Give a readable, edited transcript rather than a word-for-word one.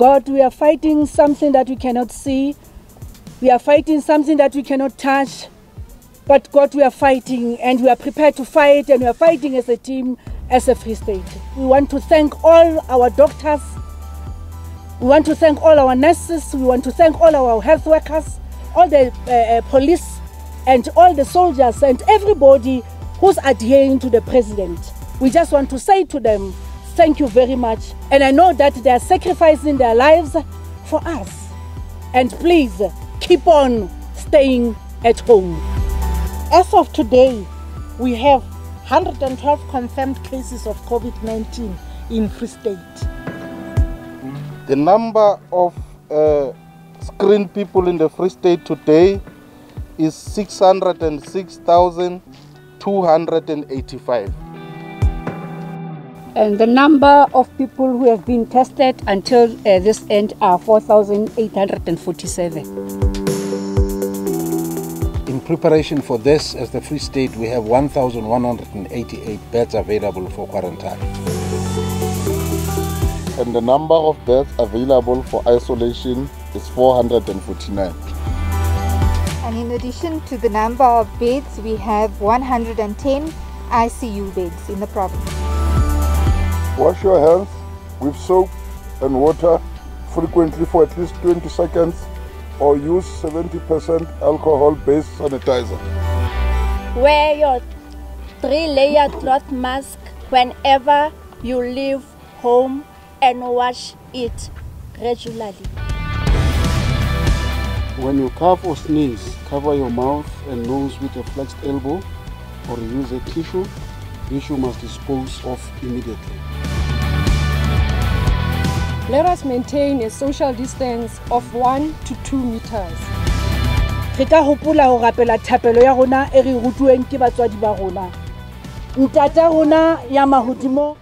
God, we are fighting something that we cannot see. We are fighting something that we cannot touch. But God, we are fighting, and we are prepared to fight, and we are fighting as a team, as a Free State. We want to thank all our doctors. We want to thank all our nurses. We want to thank all our health workers, all the police, and all the soldiers, and everybody who's adhering to the president. We just want to say to them, thank you very much. And I know that they are sacrificing their lives for us. And please keep on staying at home. As of today, we have 112 confirmed cases of COVID-19 in Free State. The number of screened people in the Free State today is 606,285. And the number of people who have been tested until this end are 4,847. In preparation for this, as the Free State, we have 1,188 beds available for quarantine. And the number of beds available for isolation is 449. And in addition to the number of beds, we have 110 ICU beds in the province. Wash your hands with soap and water frequently for at least 20 seconds, or use 70% alcohol-based sanitizer. Wear your 3-layer cloth mask whenever you leave home and wash it regularly. When you cough or sneeze, cover your mouth and nose with a flexed elbow or use a tissue, which you must dispose of immediately. Let us maintain a social distance of 1 to 2 meters. Re ka hopola ho rapela thapelo ya rona e re rutuweng ke batswadi ba rona. Ntata rona ya mahodimo